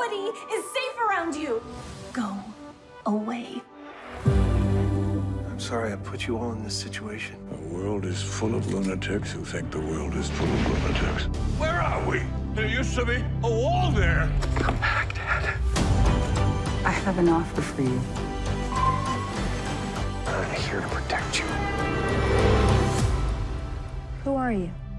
Nobody is safe around you. Go away. I'm sorry I put you all in this situation. The world is full of lunatics who think the world is full of lunatics. Where are we? There used to be a wall there. Come back, Dad. I have an offer for you. I'm here to protect you. Who are you?